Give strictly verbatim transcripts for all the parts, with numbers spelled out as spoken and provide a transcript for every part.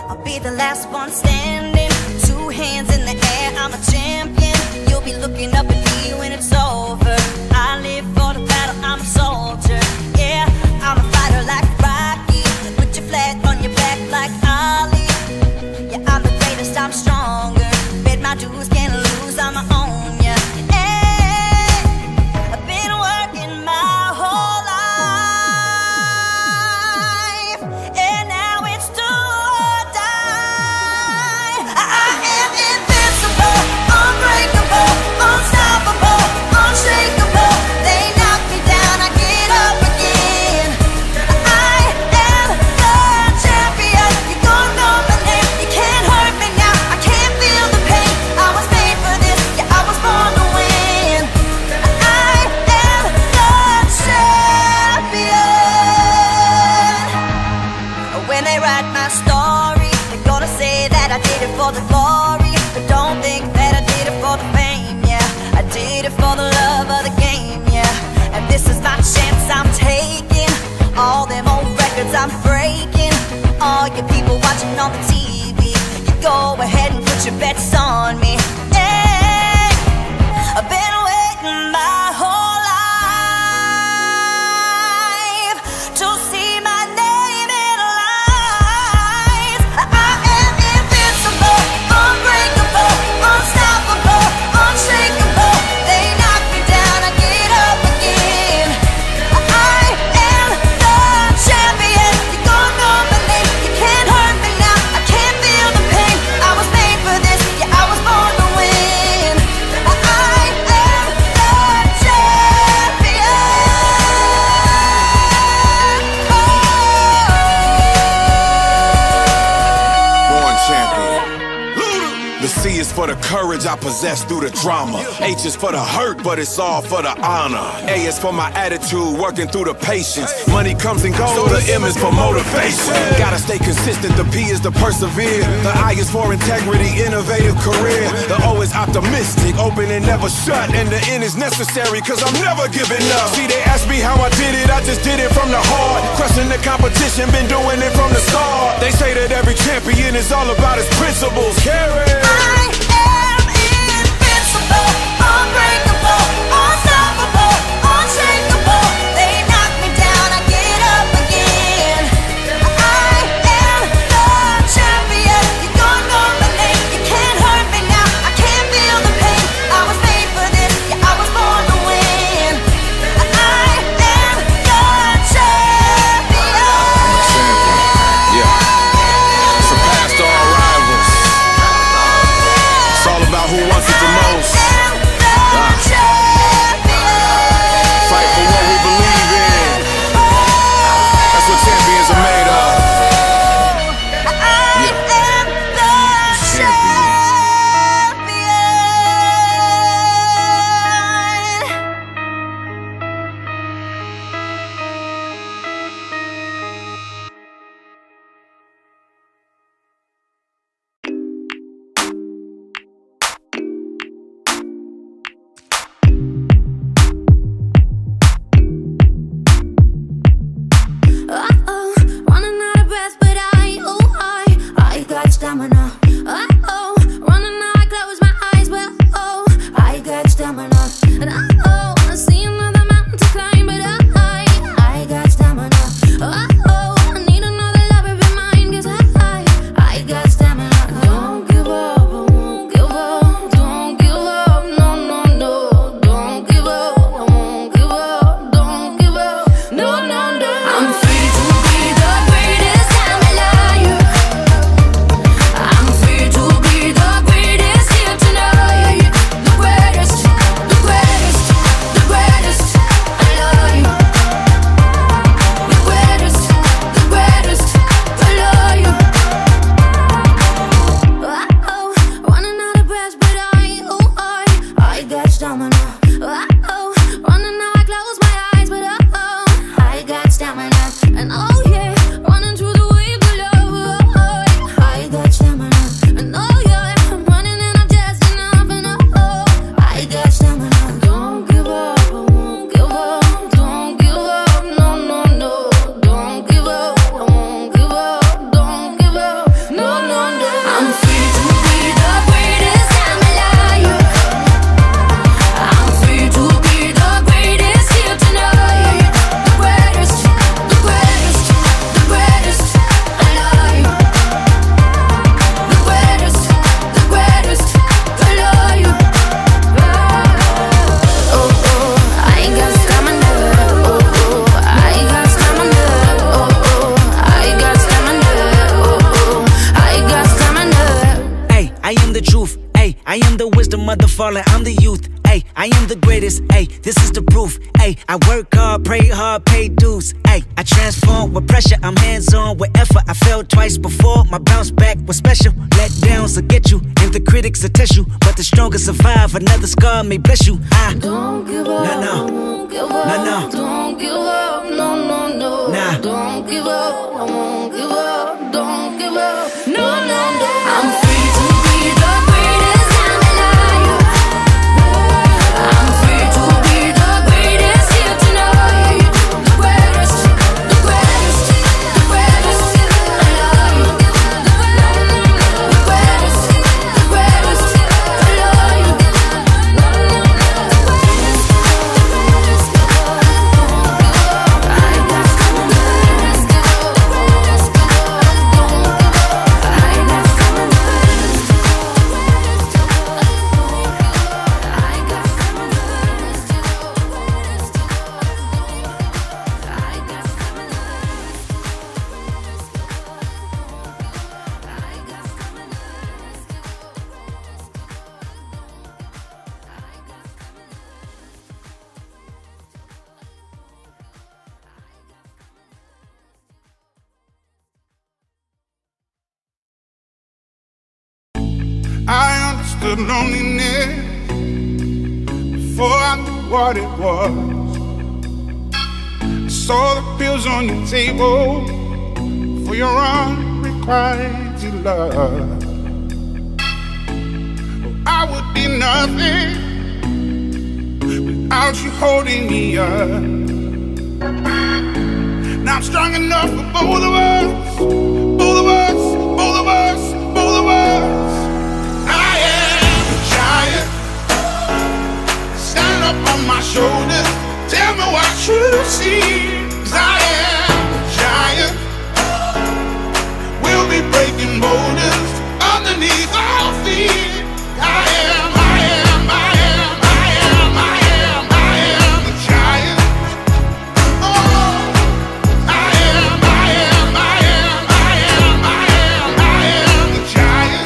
I'll be the last one standing, two hands in the air, I'm a champion. You'll be looking up at me when it's over. I live for the battle, I'm a soldier. Yeah, I'm a fighter like Rocky. Put your flag on your back like Ali. Yeah, I'm the greatest, I'm stronger. Bet my dues, can't lose, I'ma own ya. Hey, I've been working my whole life, and now it's do or die. I am invincible, unbreakable, unstoppable, unshakable. They knock me down, I get up again. I am the champion. You're gonna know my name. You can't hurt me now. I can't feel the pain. I was made for this. Yeah, I was born to win. I am the champion. When they write my story, they're gonna say that I did it for the glory, but don't think that I did it for the fame. Yeah, I did it for the love of the game. Yeah, and this is my chance I'm taking. All them old records I'm breaking. All you people watching on the T V, you go ahead and put your bets on me. Hey, I've been waiting my whole life to see my name in lights. I am invincible, unbreakable, unstoppable, unshakable. They knock me down, I get up again. I am the champion. You're gonna know my name. You can't hurt me now. I can't feel the pain. I was made for this. Yeah, I was born to win. I am the champion. Born champion. The C is for the courage I possess through the drama. H is for the hurt, but it's all for the honor. A is for my attitude, working through the patience. Money comes and goes, so the M is for motivation. Gotta stay consistent, the P is to persevere. The I is for integrity, innovative career. The O is optimistic, open and never shut. And the N is necessary, cause I'm never giving up. See, they ask me how I did it, I just did it from the heart. Crushing the competition, been doing it from the start. They say that every champion is all about his principles. Carry. I am invincible, unbreakable, unstoppable, unshakable. They knock me down, I get up again. I am the champion. You're gonna know my name. You can't hurt me now. I can't feel the pain. I was made for this. Yeah, I was born to win. I am the champion. Yeah. Surpassed all rivals. It's all about who wants it the most. Fight for what we believe in. That's what champions are made of. Yeah. Champion. Uh-oh, running out of breath, but I, oh, I, I got stamina. Uh-oh, running out, I close my eyes, but oh, I got stamina. And uh-oh, I see another mountain to climb, but I, I got stamina. Uh-oh, I need another lover be mine, cause I, I got stamina. Don't give up, I won't give up. Don't give up, no, no, no. Don't give up, I won't give up. Don't give up, no, no, no. I'm free to be the greatest, I'm a liar. I'm free to be the greatest here tonight. The greatest, the greatest, the greatest, I love you. The greatest, the greatest, I love you. Uh-oh, running out of breath, but I, oh, I, I got stamina. Uh-oh, running out, I close my eyes, but uh-oh, I got stamina. And oh yeah, running through the waves of love, oh, I got stamina. And oh yeah, I'm running and I'm just enough, and oh, I got stamina. Don't give up, I won't give up. Don't give up, no, no, no. Don't give up, I won't give up. Don't give up, no, no. ballin', I'm the youth. Ay, I am the greatest. Ay, this is the proof. Ay, I work hard, pray hard, pay dues. Ay, I transform with pressure. I'm hands on with effort. I failed twice before. My bounce back was special. Let downs will get you, and the critics will test you. But the strongest survive. Another scar may bless you. I don't give up. No, no. Won't give up. No, no. Don't give up. No, no, no. Nah. Don't give up. I won't give up. Don't give up. No, no, no. I'm free to be the greatest. I'm alive. I'm free to be the greatest here tonight. The greatest, the greatest, the greatest alive. The greatest, the greatest alive. I understood loneliness before I knew what it was. I saw the pills on your table for your unrequited love. Oh, I would be nothing without you holding me up. Now I'm strong enough for both of us, both of us, both of us, both of us. Stand up on my shoulders, tell me what you see. 'Cause I am a giant. We'll be breaking boulders underneath our feet. I am, I am, I am, I am, I am, I am a giant. Oh, I am, I am, I am, I am, I am, I am a giant.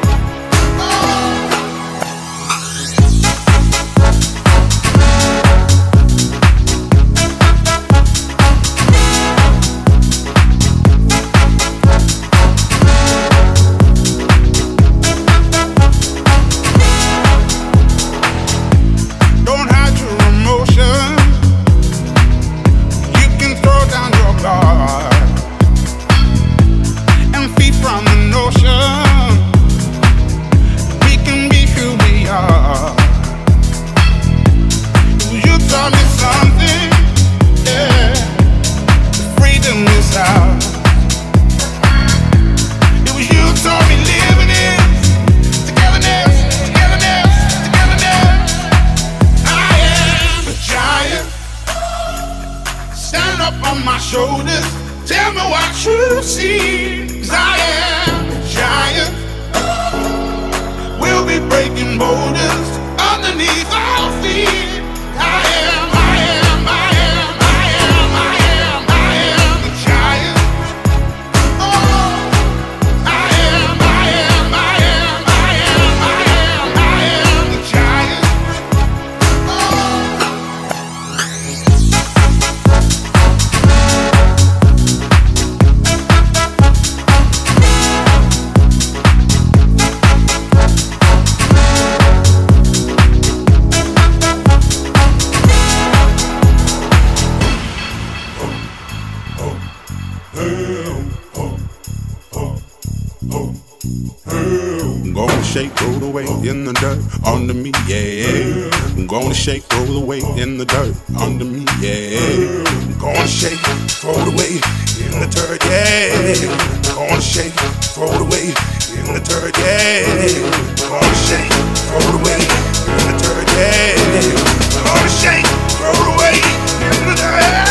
In the dirt under me, yeah. I'm gonna shake, throw the weight in the dirt under me, yeah. I'm gonna shake, throw the weight in the dirt, yeah. I'm gonna shake, throw the weight in the dirt, yeah. I'm gonna shake, throw the weight in the dirt, yeah. I'm gonna shake, throw the weight in the dirt.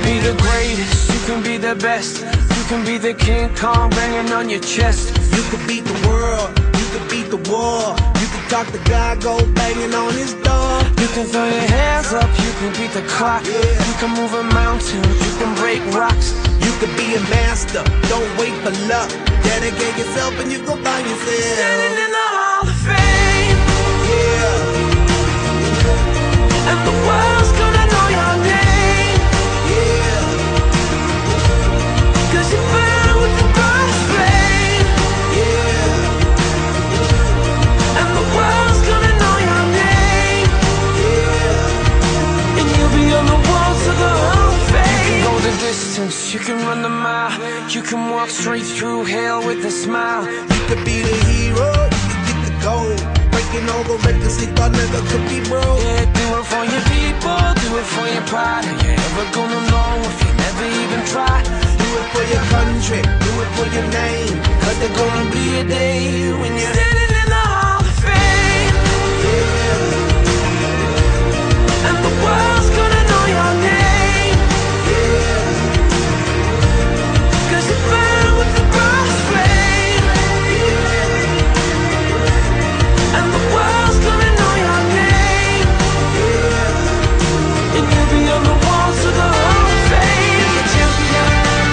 be the greatest, you can be the best. You can be the King Kong banging on your chest. You can beat the world, you can beat the war. You can talk to God, go banging on his door. You can throw your hands up, you can beat the clock. Yeah. You can move a mountain, you can break rocks. You can be a master, don't wait for luck. Dedicate yourself and you gon' find yourself standing in the Hall of Fame. Yeah. And the world's gonna know your name. Yeah. Cause you burn with the brightest flame. Yeah. And the world's gonna know your name. Yeah. And you'll be on the walls of the Hall of Fame. You can go the distance, you can run the mile. You can walk straight through hell with a smile. You could be the hero, you can get the gold. Breaking all the records they thought never could be broke. Yeah, do it for your people, do it for your pride. Are you ever gonna know if you never even try? Do it for your country, do it for your name. Cause there's gonna be a day when you're standing in the Hall of Fame. Yeah. And the world's gonna know your name. Yeah. Cause you burn with the brightest flame. Yeah. And the world's gonna know your name. Yeah. And you'll be on the walls of the Hall of Fame. Be a champion.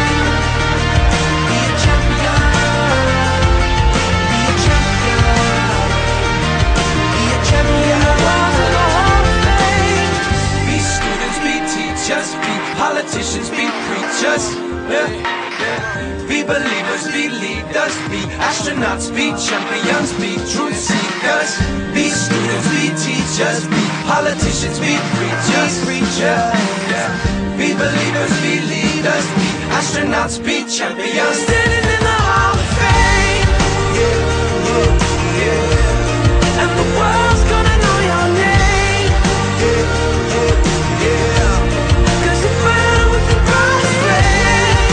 Be a champion. Be a champion. Be a champion. On the walls of the Hall of Fame. Be students, be teachers, be politicians, be preachers. Yeah, yeah. Be believers, be leaders, be astronauts, be champions, be truth seekers. Be students, be teachers, be politicians, be preachers, preachers. Yeah. Be believers, be leaders, be astronauts, be champions. Standing in the Hall of Fame. Yeah, yeah, yeah. And the world's gonna know your name. Yeah, yeah, yeah. Cause you burn with the brightest flame.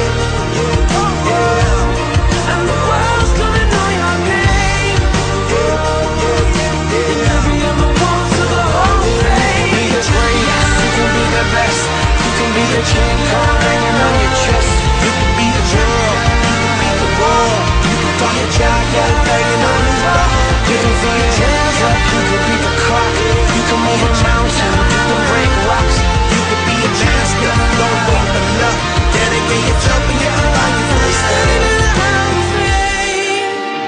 Yeah. And the world's gonna know your name. And you'll be on the walls of the Hall of Fame. Be the greatest, you can be the best. You can be the King Kong hanging on your chest. You can be the girl, you can be the wall. You can find your child, got banging on his door. You can throw your hands up, you can beat the clock. You can move a mountain, you can break rocks. You can be a master, don't wait for luck. Dedicate yourself and you can find yourself standing in the Hall of Fame.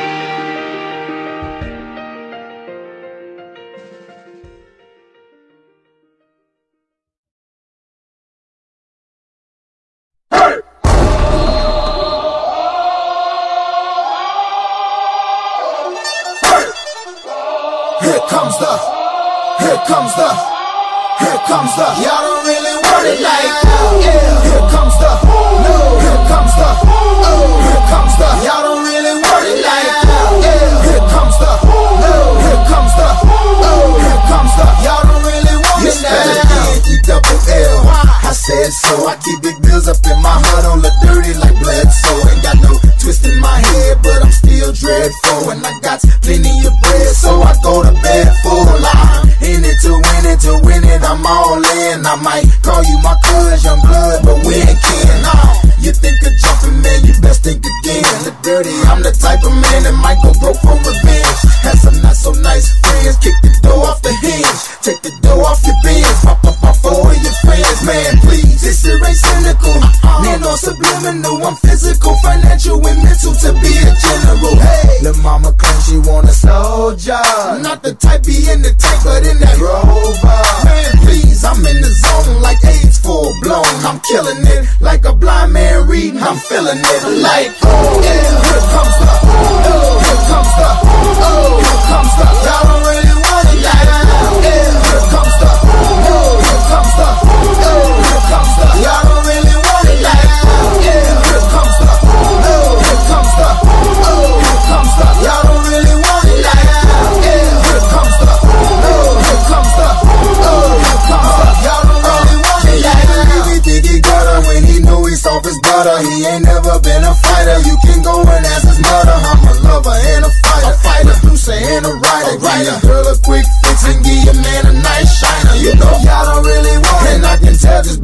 Here comes the, here comes the, here comes the. Y'all don't really want it like that. Yeah. Here comes the, no. Here comes the, oh. Here comes the. Y'all don't really want it like that. Yeah. Here comes the, no. Here comes the, oh. Here comes the. Y'all don't really want it like that. E double L. I said so. I keep big bills up in my hood on the dirty like Bledsoe. Ain't got no twist in my head, but I'm still dreadful. And I got plenty of bread, so I go to bed full. I'm in it to win it, to win it, I'm all in. I might call you my cuz, young blood, but we ain't kin. Nah, you think of jumping, man, you best think again. The dirty, I'm the type of man that might go broke for revenge. Had some not so nice friends, kick the door off the hinge. Take the door off your bins, pop up off four of your friends. Man, please, this shit ain't cynical. Man, no subliminal, I'm physical, financial, and mental to be a general. Hey, lil' mama claims she want a soldier. Not the type be in the tank, but in that Rover. Man, please, I'm in the zone like AIDS full blown. I'm killing it like a blind man reading. I'm feeling it like, oh, yeah. Here comes the, oh, here comes the, oh, here comes the. Y'all don't really want it like that. Yeah. Here comes the, oh, here comes the, oh, here comes the. Y'all don't really want it like that. Yeah. Here comes the, oh, here comes the, oh, here comes the. Y'all don't really want it like that. Yeah. Here comes the, oh, here comes the, oh, here comes the. Y'all don't really want it like that. He think he got her when he knew he soft as butter. He ain't never been a fighter. You can go and ask his mother. I'm a lover and a fighter. A fighter, producer and a writer. Give your girl a quick fix and give your man a nice shiner. You know y'all don't really want it, and I can tell just by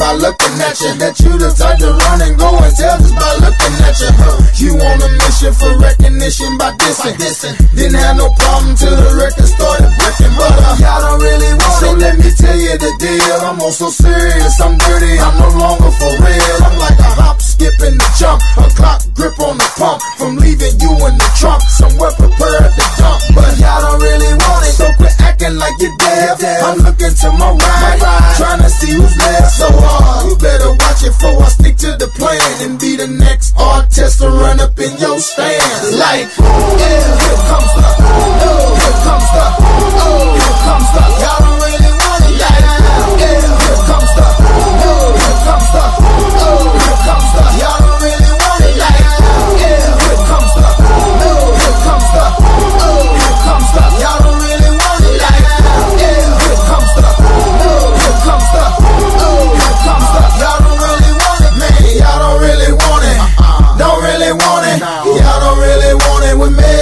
by looking at you. That you the type to run and go and tell just by looking at you. You on a mission for recognition by dissing. Didn't have no problem till the record started breaking. But uh, y'all don't really want so it. So let me tell you the deal. I'm on so serious, I'm dirty, I'm no longer for real. I'm like a hop, skip, and a jump, a clock grip on the pump. From leaving you in the trunk, somewhere prepared to dump. But y'all don't really want it, so quit acting like you're dead. I'm looking to my right, trying to see who's left. So uh, you better watch it before I stick to the plan and be the next artist to run up in your stand. Like, yeah, here comes the, oh, here comes the, oh, here comes the. Y'all don't really want it, like, yeah, here comes the, oh, here comes the, oh, here comes the. Y'all don't really want it, like, yeah, here comes the, oh, here comes the, oh, here comes the. Y'all don't really want it, like, yeah, here comes the, oh, here comes the, oh, here comes the. Y'all don't really want it, man. Y'all don't really want it. Don't really want it. Y'all don't really want it with me.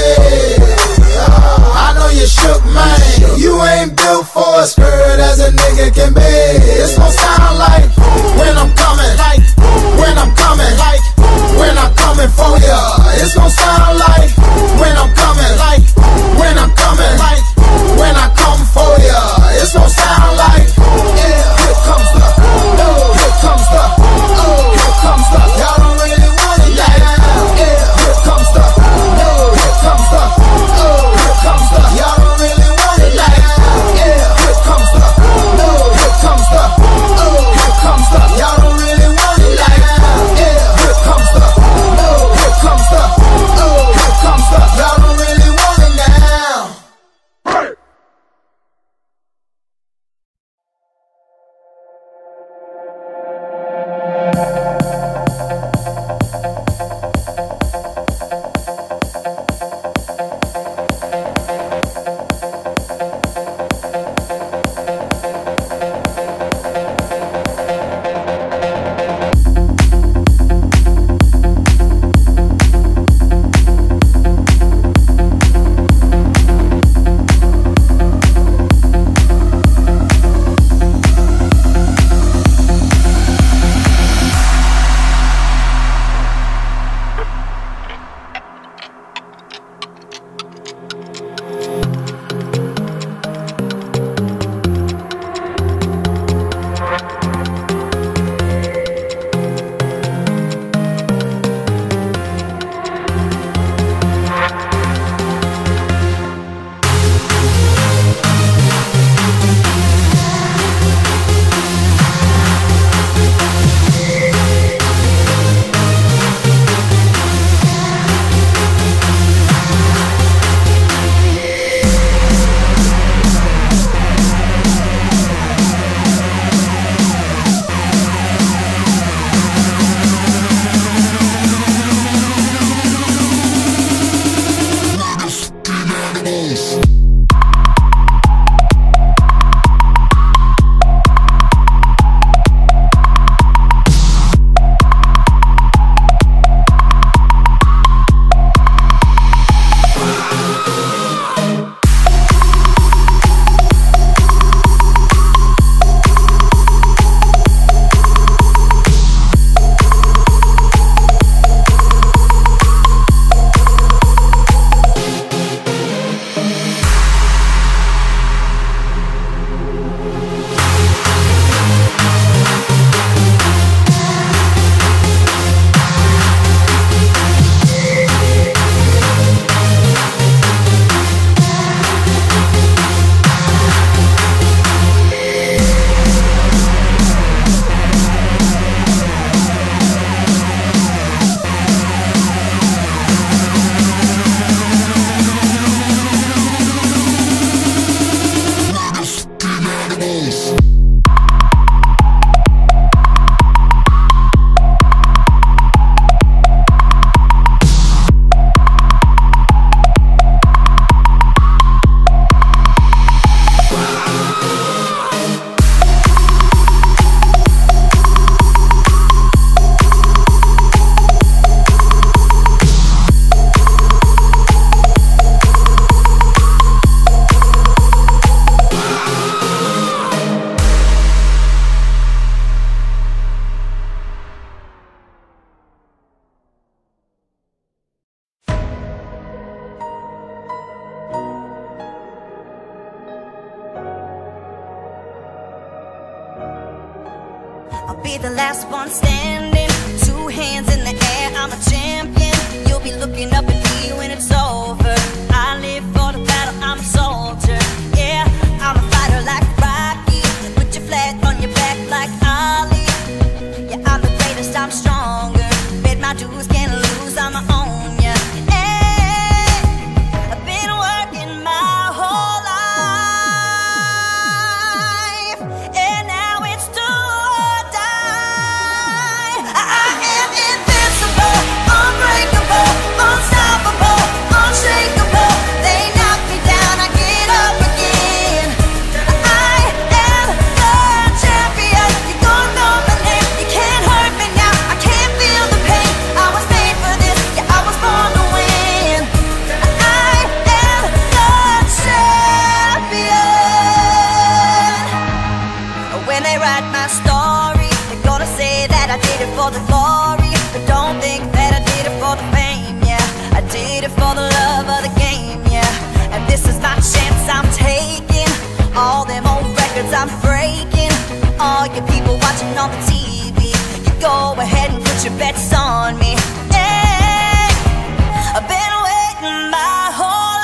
I know you shook, man. You ain't built for a skirt as a nigga can be. It's gon' sound like when I'm coming, like when I'm coming, like when I'm coming for ya. It's gon' sound like when I'm coming, like when I'm coming, like when I come for ya. It's gon' sound like, yeah, here comes the, oh, here comes the, oh, here comes the. Y'all don't really want it, like, yeah, here comes the, oh, here comes the, oh, here comes the. Y'all don't really want it, like, yeah, here comes the, oh, here comes the, oh, here comes the. Y'all don't really want it, like, yeah, here comes the, oh, here comes the, oh, here comes the. Y'all don't really want it now. be the last one standing. Two hands in the air, I'm a champion. You'll be looking up at me when it's over. I live for the battle, I'm a soldier. Yeah, I'm a fighter like Rocky. Put your flat on your back like Ali. Yeah, I'm the greatest, I'm stronger. Bet my dues, can't lose, I'm my own, yeah. Hey, I've been working my whole life, and now it's do or die. I am invincible, unbreakable, unstoppable, unshakable. They knock me down, I get up again. I am the champion. You don't know my name, you can't hurt me now. I can't feel the pain. I was made for this, yeah, I was born to win. I am the champion. When they write my story, they're gonna say that I did it for the glory, but don't think that I did it for the fame, yeah. I did it for the love of the game, yeah. And this is my chance I'm taking. All them old records I'm breaking. All you people watching on the T V, you go ahead and put your bets on me. Hey, I've been waiting my whole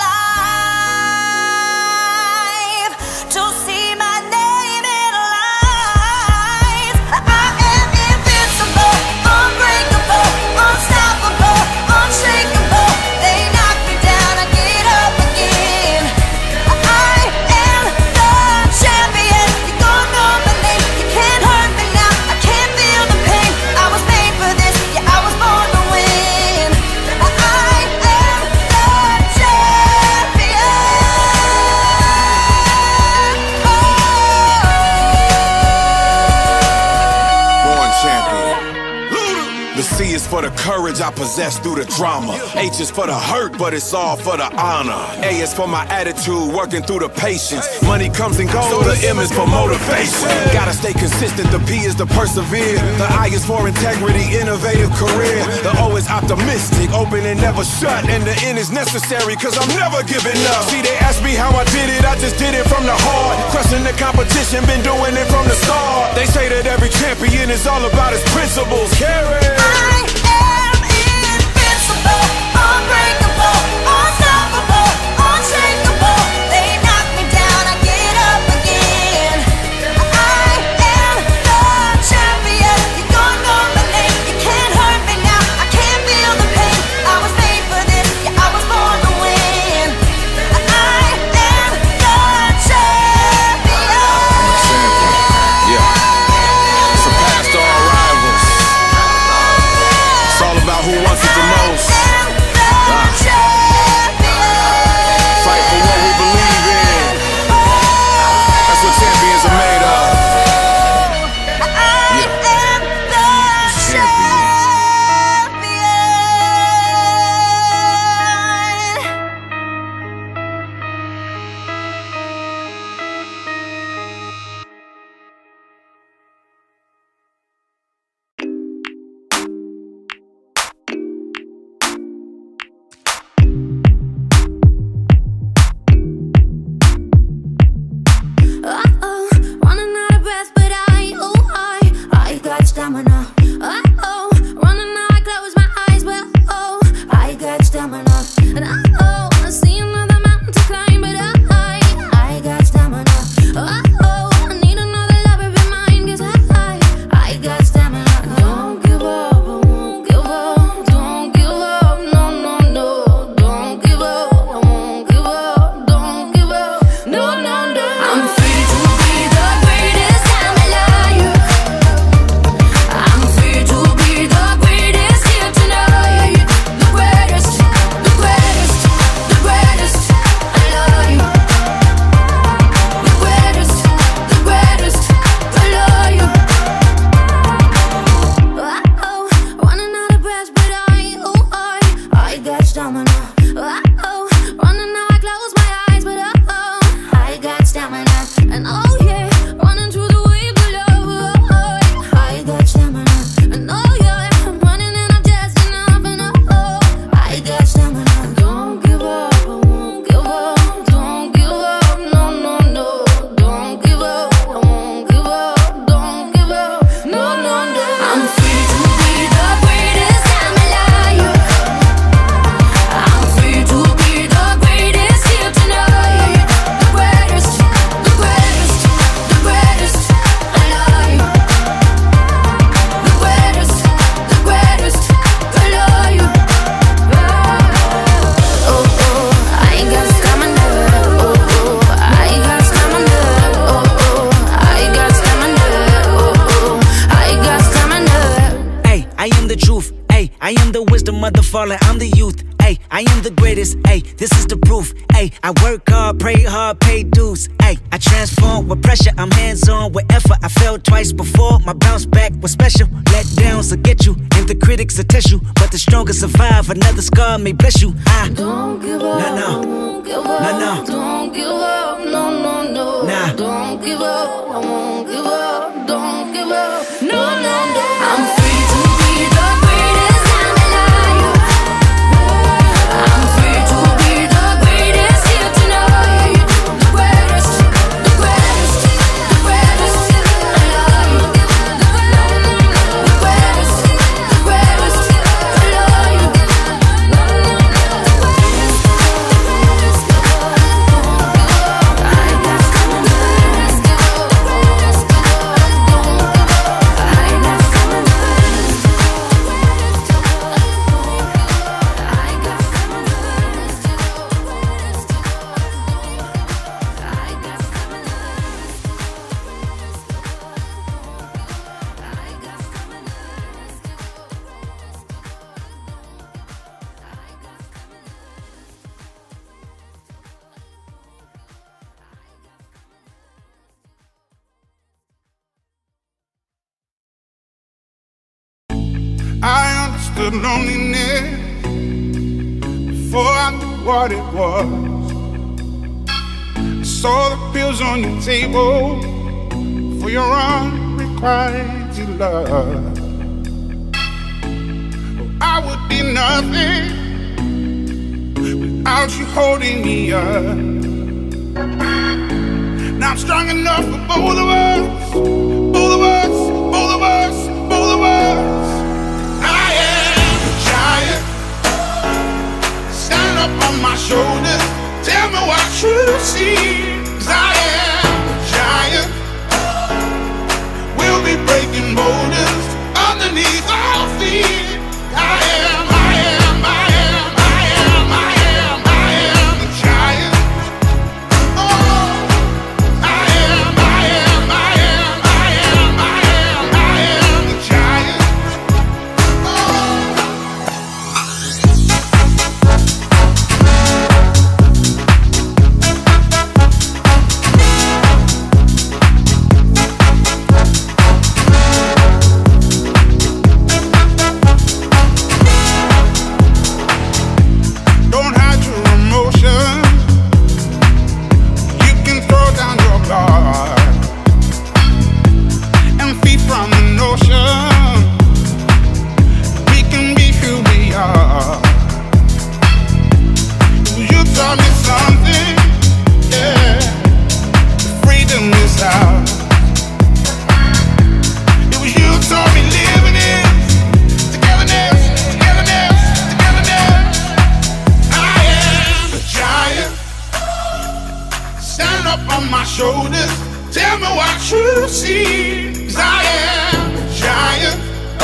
life to see my name in lights. I am invincible, unbreakable, unstoppable, unshakable. They knock me down, I get up again. I am the champion. You don't know my name, you can't hurt me now. I can't feel the pain. I was made for this, yeah, I was born to win. I am the champion. Born champion. The C is for the courage I possess through the drama. H is for the hurt, but it's all for the honor. A is for my attitude, working through the patience. Money comes and goes, so the M is for motivation. Gotta stay consistent, the P is to persevere. The I is for integrity, innovative career. The O is optimistic, open and never shut. And the N is necessary, cause I'm never giving up. See, they ask me how I did it, I just did it from the heart. Crushing the competition, been doing it from the start. They say that every champion is all about his principles. Carry. I am invincible, unbreakable, unstoppable, unshakable. They knock me down, I get up again. I am the champion. You don't know my name, you can't hurt me now. I can't feel the pain. I was made for this, yeah, I was born to win. I am the champion. Yeah. Surpassed all rivals. It's all about who wants it the most. I am the champion. falling, I'm the youth. Ay, I am the greatest. Ay, this is the proof. Ay, I work hard, pray hard, pay dues. Ay, I transform with pressure. I'm hands on with effort. I fell twice before. My bounce back was special. Let downs will get you, and the critics will test you. But the strongest survive. Another scar may bless you. I don't give up. No, no. Won't give up. No, no. Don't give up. No, no, no. Nah. Don't give up. I won't give up. Don't give up. No, no, no. I'm free to be the greatest I'm alive. I'm free to be the greatest here tonight. The greatest, the greatest, the greatest alive. The greatest, the greatest alive. I understood loneliness before I knew what it was. I saw the pills on your table for your unrequited love. Oh, I would be nothing without you holding me up. Now I'm strong enough for both of us, both of us, both of us, both of us. Stand up on my shoulders, tell me what you see. 'Cause I am a giant. We'll be breaking boulders underneath our feet. I am, I am, I am, I am, I am, I am a giant. Oh, I am, I am, I am, I am, I am, I am a giant. Don't hide your emotions. You can throw down your guard and feed from the notion we can be who we are. You taught me something, yeah. Freedom is out. It was you taught me living is togetherness, togetherness, togetherness. I am a giant. Stand up on my shoulders, tell me what you see. 'Cause I am a giant.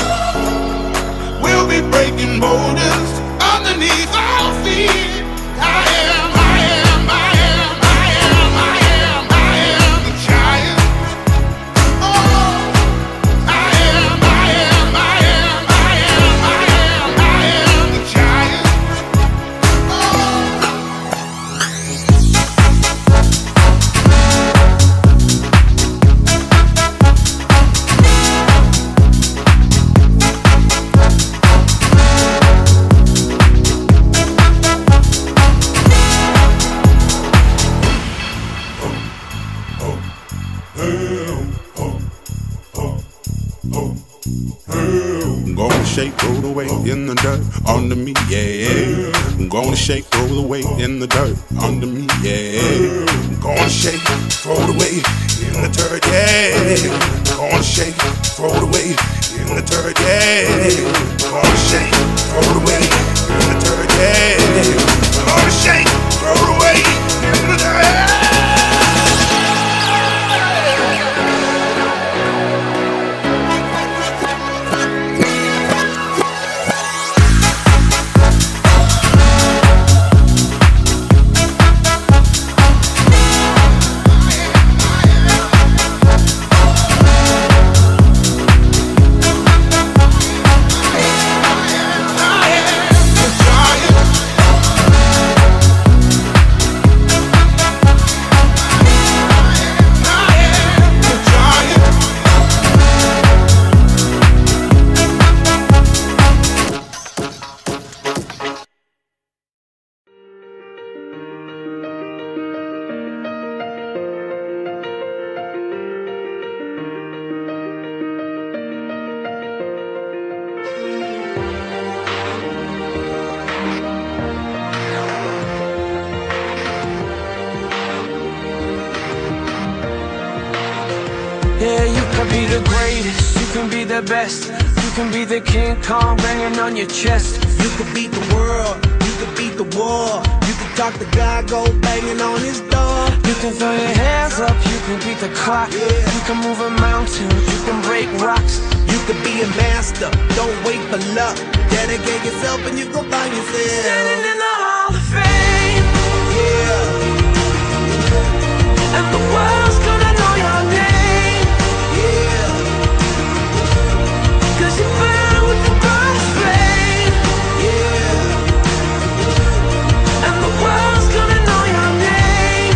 We'll be breaking boulders underneath our feet. I am, I am, I am, I am, I am, I am a giant. Oh, I am, I am, I am, I am, I am, I am a giant. I'm gonna shake, roll the weight in the dirt under me, yeah. I'm gonna shake, roll the weight in the dirt under me, yeah. I'm gonna shake, throw the weight in the dirt, yeah. I'm gonna shake, throw the weight in the dirt, yeah. I'm gonna shake, throw the weight in the dirt, yeah. I'm gonna shake, throw the weight in the dirt. I Yeah, you can be the greatest, you can be the best, you can be the King Kong banging on your chest. You could beat the world, you could beat the war. You can talk to God, go banging on his door. You can throw your hands up, you can beat the clock. Yeah. You can move a mountain, you can break rocks. You could be a master, don't wait for luck. Dedicate yourself and you go find yourself. Standing in the Hall of Fame, Yeah, and the world's gonna know your name. yeah, Cause you burn with the brightest flame, yeah, and the world's gonna know your name.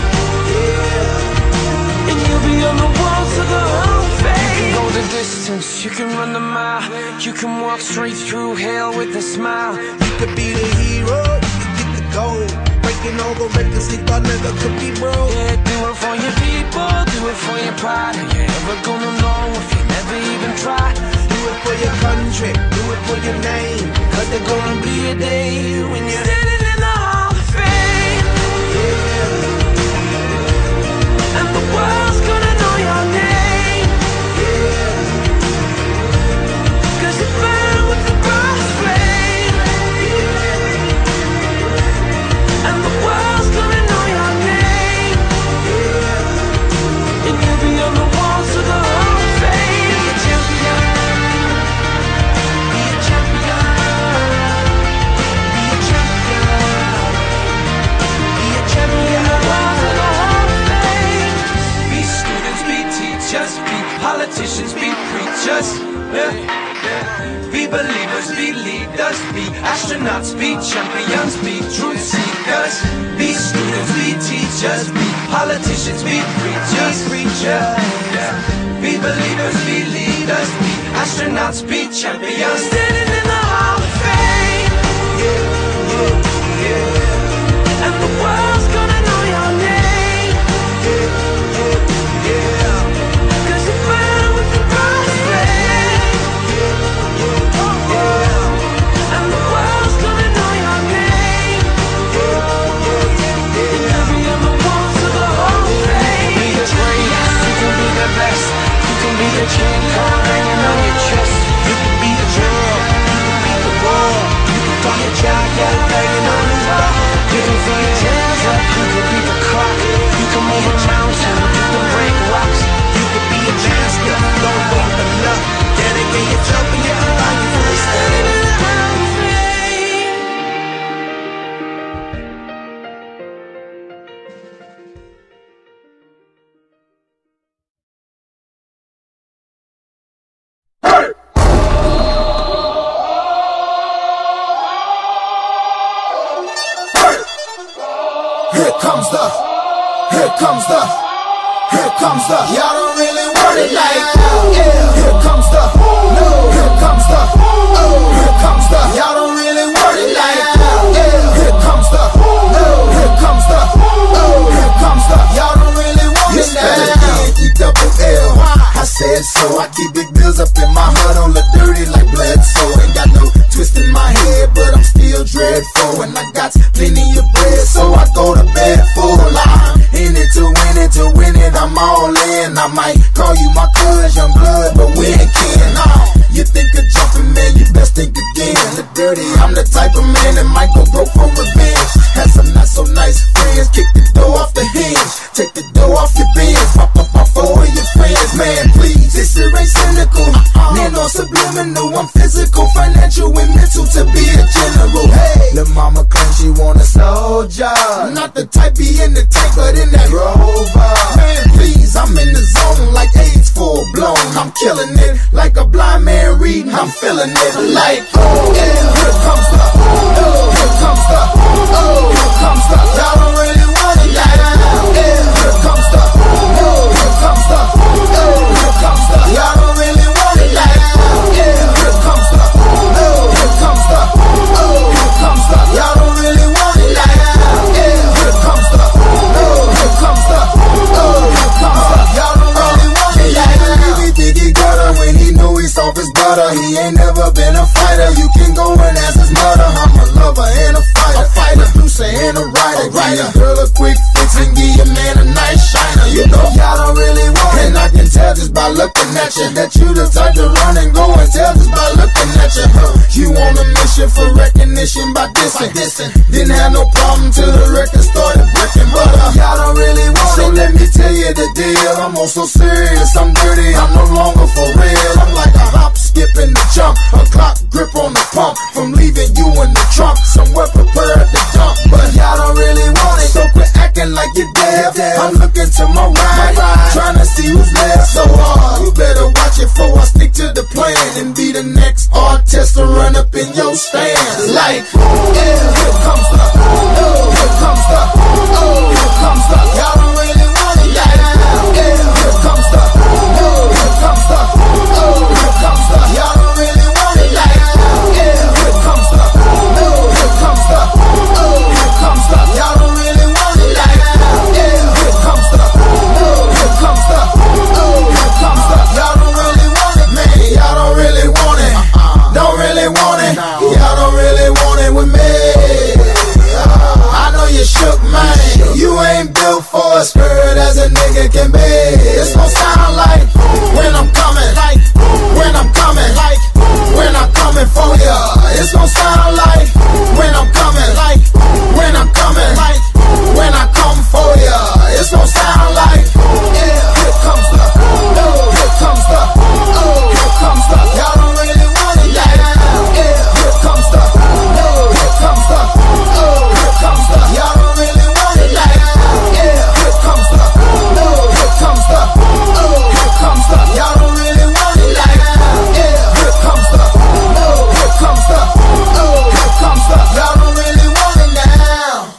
yeah. And you'll be on the walls of the Hall of Fame. You can go the distance, you can run the mile, you can walk straight through hell with a smile. You could be the hero, you could get the gold. Breaking all the records they thought never could be broke. Yeah, do it for your people, do it for your pride. Are you ever gonna know if you never even try? Do it for your country, do it for your name. Cause there's gonna be a day when you're standing in the Hall of Fame, and the world's gonna know your name. Cause you burn with the brightest flame, and the world's gonna know your name. And you'll be on the walls of the Hall of Fame. Be a champion, be a champion, be a champion, be a champion. The walls of the Hall of Fame. Be students, be teachers, be politicians, be preachers. Yeah, yeah. Be believers, be leaders, be astronauts, be champions, be truth seekers. Be students, be teachers, be politicians, be preachers, preachers. Yeah. Be believers, be leaders, be astronauts, be champions. Standing in the Hall of Fame, Yeah, yeah, yeah, and the world's gonna know your name. yeah, yeah, yeah. Cause you burn with the brightest flame, and the world's gonna know your name. And you'll be on the walls of the Hall of Fame. Be the greatest, you can be the best, you can be the King Kong hanging on your chest. You can be the world, you can beat the war. You can talk your child, got banging on his door. You can throw your hands up, you can beat the clock. You can move a mountain, you can break rocks. You could be a master, don't wait for luck. Dedicate yourself and you can find yourself. Standing in the Hall of Fame. Here comes the, here comes the, here comes the. Y'all don't really want it like that. Yeah. Here comes the, no. Here comes the, oh. Here comes the. Y'all don't really want it like that. Yeah. Here comes the, no. Here comes the, oh. Here comes the. Y'all don't really want it like that. E double L. I said so. I keep big bills up in my hood on the dirty like Bledsoe. Ain't got no twist in my head, but I'm still dreadful. And I got plenty of bread, so I go to bed full. I'm in it to win it, to win it, I'm all in. I might call you my cuz, young blood, but we ain't kin. Nah, you think of jumping, man, you best think again. The dirty, I'm the type of man that might go broke for revenge. Had some not so nice friends, kick the door off the hinge, take the door off your bins, pop up off four of your friends. Man, please, this shit ain't cynical. Man, no subliminal, I'm physical, financial, and mental to be a general. Hey, lil' mama claims she want a soldier, not the type be in the tank, but in that Rover. Man, please, I'm in the zone like AIDS full blown. I'm killing it like a blind man reading. I'm feeling it like, oh, yeah. Here comes the, oh, here comes the, oh, here comes the. Y'all don't really want it like that. Yeah. Here comes the, oh, here comes the, oh, here comes the. Y'all don't really want it like that. Yeah. Here comes the, oh, here comes the, oh, here comes the. Y'all don't really want it like that. Yeah. Here comes the, oh, here comes the, oh, here comes the. Y'all don't really want it like that. He think he got her when he knew he soft as butter. He ain't never been a fighter. You can go and ask his mother. I'm a lover and a fighter, a fighter, producer and a writer. Give your girl a quick fix and give your man a nice shiner. You know y'all don't really want it, and I can tell just by by looking at you. That you the type to run and go and tell just by looking at you. You on a mission for recognition by dissing. Didn't have no problem till the record started breaking. But uh, y'all don't really want so it. Let me tell you the deal. I'm on so serious, I'm dirty, I'm no longer for real. I'm like a hop, skip, and a jump, a clock grip on the pump. From leaving you in the trunk, somewhere prepared to dump. But y'all don't really want it, so quit acting like you're dead. I'm looking to my right, trying to see who's left. So uh, you better watch it before I stick to the plan and be the next artist to run up in your stand. Like, yeah, here comes the, oh, here comes the, oh, here comes the. Y'all don't really want it, yeah, yeah. Here comes the, oh, here comes the, oh, here comes the. Y'all don't really want it, yeah, yeah. Here comes the, oh, here comes the, oh, here comes the. Y'all don't really want it, yeah, yeah. Here comes the, oh, here comes the, oh, here comes the. Y'all don't really want it, man. Y'all don't really want it, don't really want it. Y'all don't really want it with me. I know you shook, man. You ain't built for a skirt as a nigga can be. It's gon' sound like when I'm coming, like when I'm coming, like when I'm coming for ya. It's gon' sound like when I'm coming, like when I'm coming, like when I come for ya. It's gon' sound like, yeah, here comes the, oh, here comes the, oh, here comes the. Y'all don't really want it, yeah, yeah. Here comes the, oh, here comes the, oh, here comes the. Y'all don't really want it, yeah, yeah. Here comes the, oh, here comes the, oh, here comes the. Y'all don't really want it, yeah, yeah. Here comes the, oh, here comes the, oh, here comes the. Y'all don't really want it now.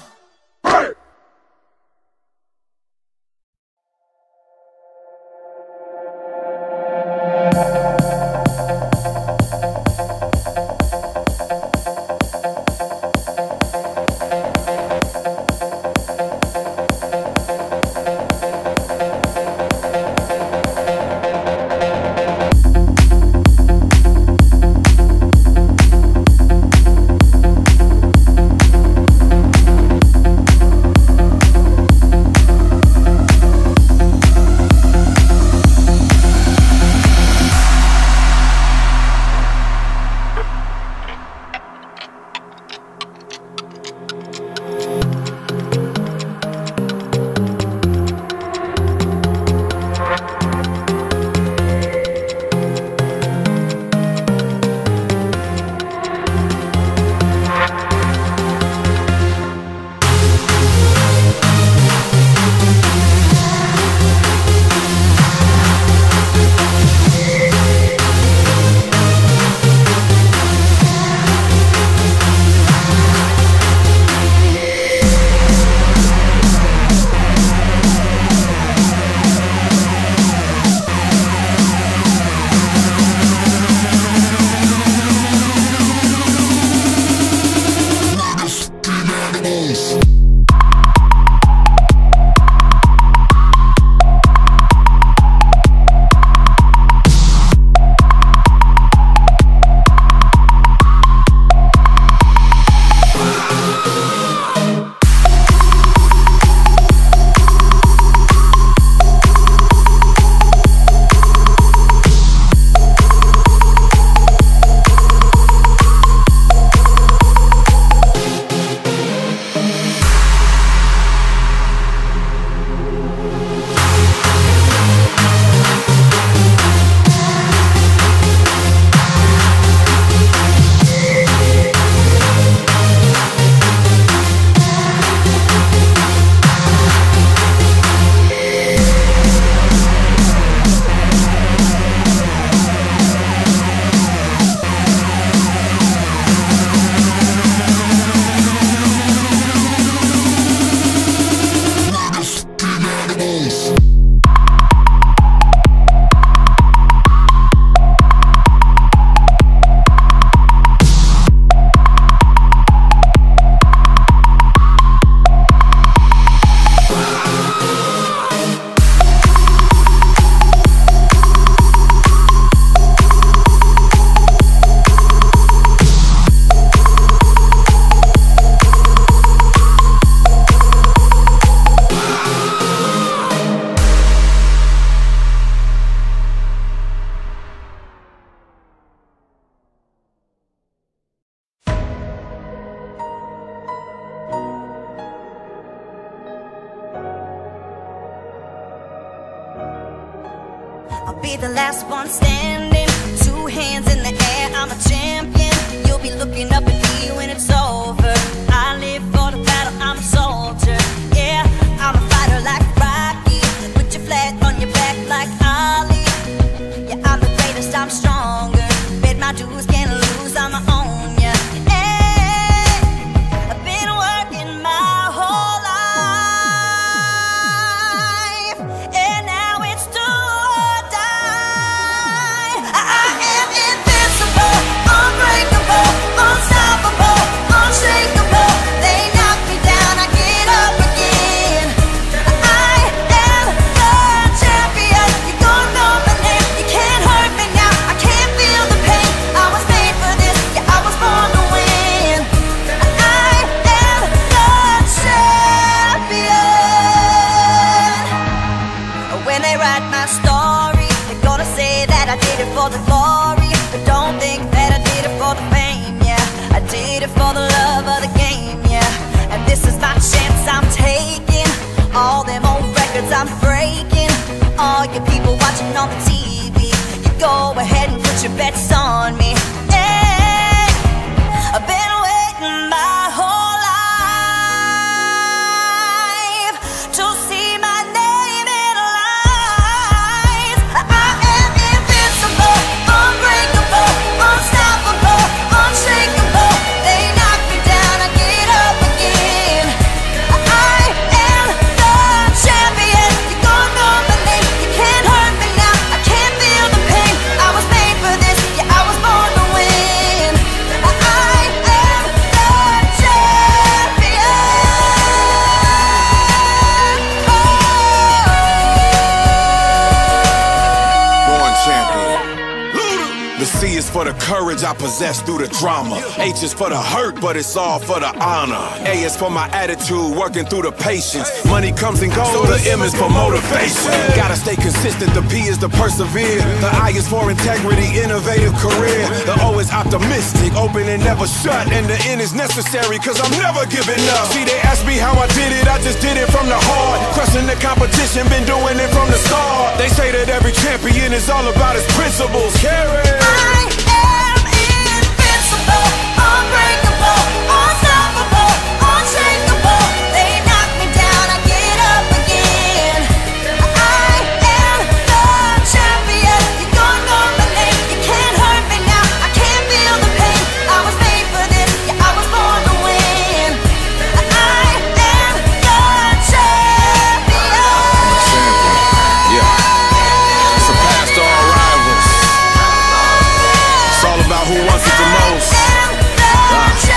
be the last one standing. Two hands in the air, I'm a champion. You'll be looking up at me when it's over. I live for the battle, I'm a soldier. Yeah, I'm a fighter like Rocky. Put your flag on your back like Ali. Yeah, I'm the greatest, I'm stronger. Bet my dues, can't lose, I'm my own, yeah. Hey, I've been working my whole life, and now it's do or die. I am invincible, unbreakable, unstoppable, unshakable. They knock me down, I get up again. I am the champion. You don't know my name, you can't hurt me now. I can't feel the pain. I was made for this, yeah, I was born to win. I am the champion. When they write my story, they're gonna say that I did it for the glory, but don't think that I did it for the fame, yeah. I did it for the love of the game, yeah. And this is my chance I'm taking. All them old records I'm breaking. All you people watching on the T V, you go ahead and put your bets on me. Hey, I've been waiting my whole life to see my name in lights. I am invincible, unbreakable, unstoppable, unshakable. They knock me down, I get up again. I am the champion. You don't know my name, you can't hurt me now. I can't feel the pain. I was made for this, yeah, I was born to win. I am the champion. Born champion. The C is for the courage I possess through the drama. H is for the hurt, but it's all for the honor. A is for my attitude, working through the patience. Money comes and goes, so the M is for motivation. Gotta stay consistent, the P is to persevere. The I is for integrity, innovative career. The O is optimistic, open and never shut. And the N is necessary, cause I'm never giving up. See, they ask me how I did it, I just did it from the heart. Crushing the competition, been doing it from the start. They say that every champion is all about his principles. Carry. I am invincible, unbreakable, unstoppable, unshakable. They knock me down, I get up again. I am the champion. You don't know my name, you can't hurt me now. I can't feel the pain. I was made for this, yeah, I was born to win. I am the champion. Yeah. Surpassed all rivals. It's all about who wants it the most. I am the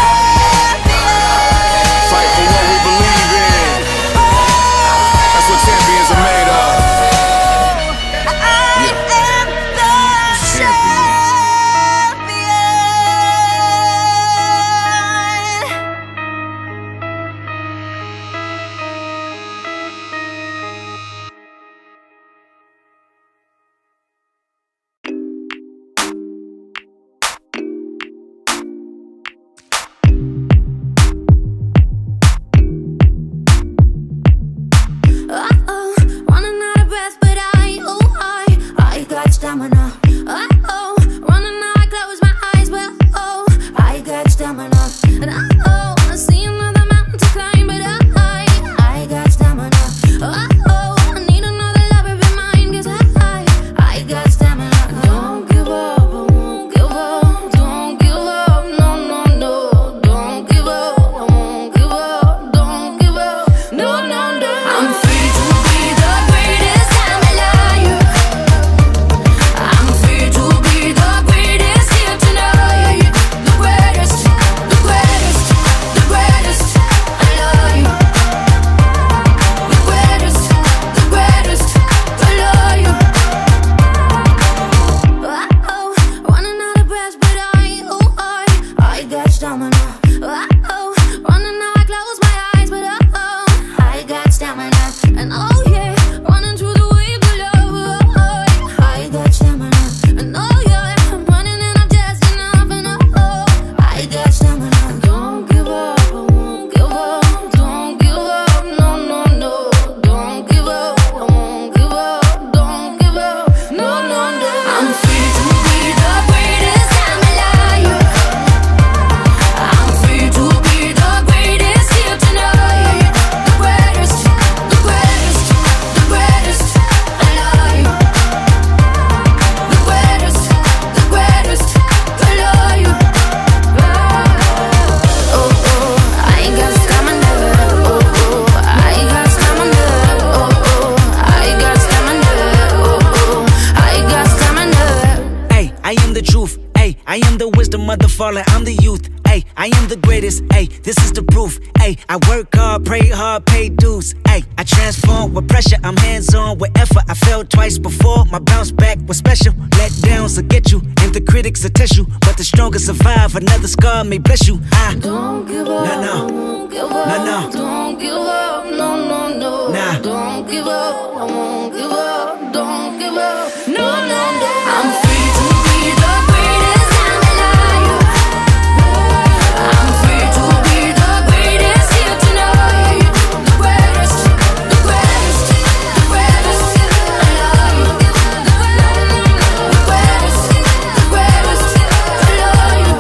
mother falling, I'm the youth. Ay, I am the greatest. Ay, this is the proof. Ay, I work hard, pray hard, pay dues. Ay, I transform with pressure, I'm hands-on with effort. I fell twice before, my bounce back was special. Let downs will get you, and the critics will test you, but the strongest survive. Another scar may bless you. I Don't give up, no, no. I won't give up. No, no. Don't give up, no, no, no. Nah. Don't give up, I won't give up. Don't give up, no, no, no. I'm free to be the greatest I'm alive. I'm free to be the greatest here tonight. The greatest, the greatest, the greatest alive. The greatest, the greatest alive.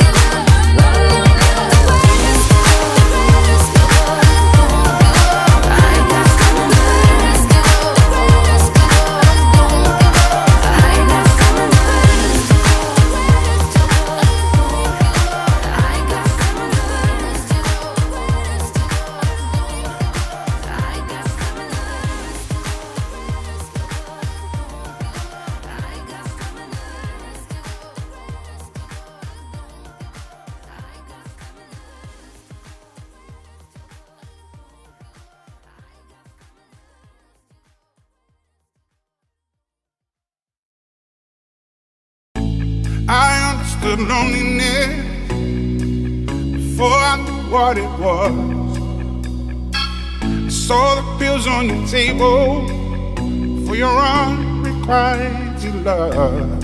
I understood loneliness before I knew what it was. I saw the pills on your table for your unrequited love.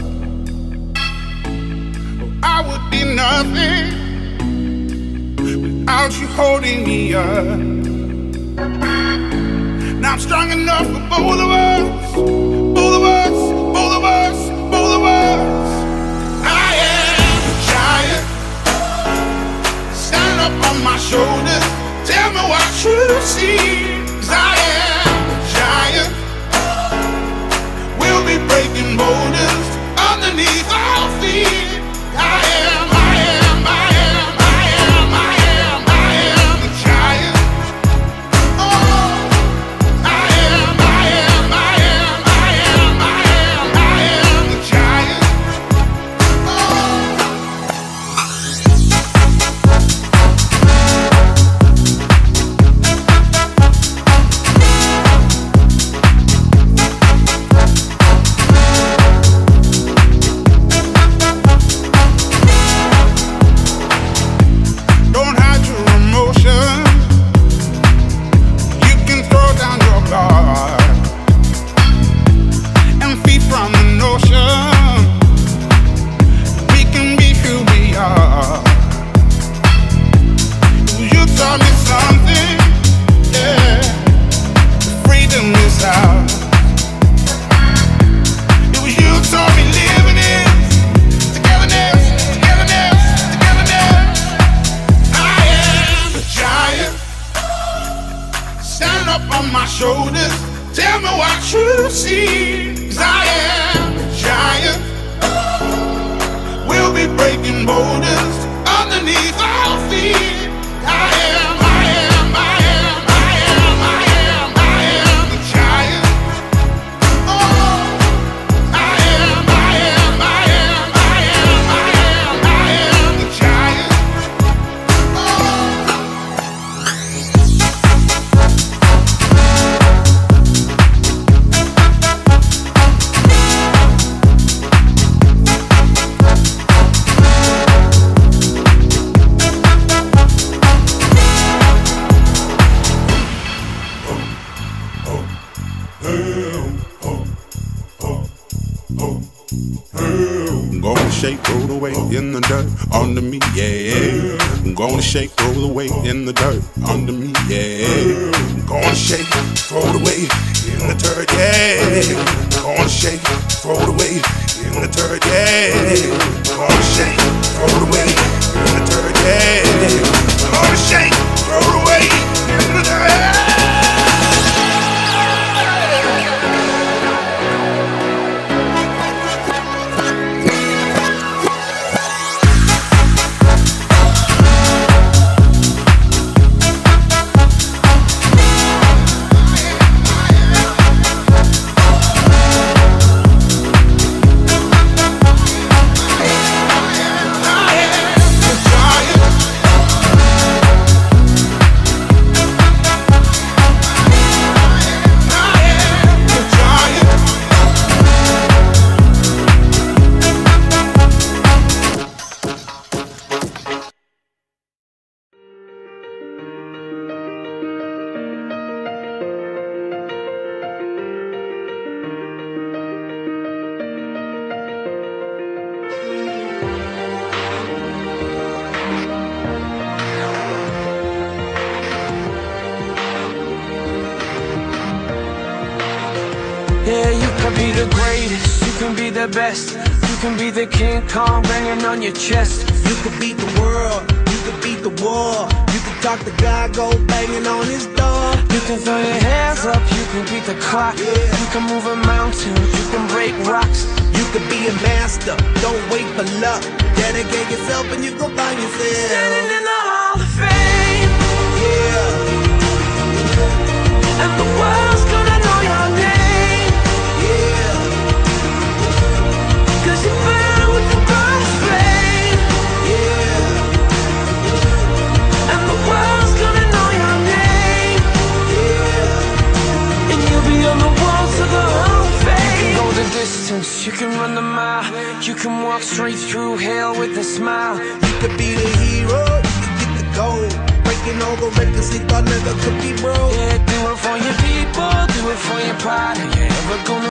Oh, I would be nothing without you holding me up. Now I'm strong enough for both of us, both of us, both of us, both of us. I am a giant. Stand up on my shoulders. Tell me what you see. 'Cause I am a giant. We'll be breaking boulders underneath our feet. I am, I am, I am, I am, I am, I am a giant. Oh, I am, I am, I am, I am, I am, I am a giant. Don't hide your emotions. You can throw down your guard and feed from the notion. We can be who we are. You taught me something, yeah. Freedom is ours. It was you taught me living is togetherness, togetherness, togetherness. I am a giant. Stand up on my shoulders. Tell me what you see. 'Cause I am a giant. We'll be breaking boulders underneath our feet. I am, I am, I am, I am, I am, I am a giant. Oh, I am, I am, I am, I am, I am, I am a giant. I'm gonna shake, roll the weight in the dirt under me, yeah. I'm gonna shake, roll the weight in the dirt under me, yeah. I'm gonna shake, throw the weight in the dirt, yeah. I'm gonna shake, throw the weight in the dirt, yeah. I'm gonna shake, throw the weight in the dirt, yeah. I'm gonna shake, throw the weight in the dirt. Yeah, you can be the greatest, you can be the best. You can be the King Kong banging on your chest. You could beat the world, you could beat the war. You can talk to God, go banging on his door. You can throw your hands up, you can beat the clock. Yeah. You can move a mountain, you can break rocks. You could be a master, don't wait for luck. Dedicate yourself and you gon' find yourself Standing in the Hall of Fame. Yeah, And the world's gonna know your name. yeah, Cause you burn with the brightest flame. yeah, And the world's gonna know your name. yeah. And you'll be on the walls of the Hall of Fame. You can go the distance, you can run the mile. You can walk straight through hell with a smile. You could be the hero, you could get the gold. Breaking all the records they thought never could be broke. Yeah, do it for your people, do it for your pride. Are you ever gonna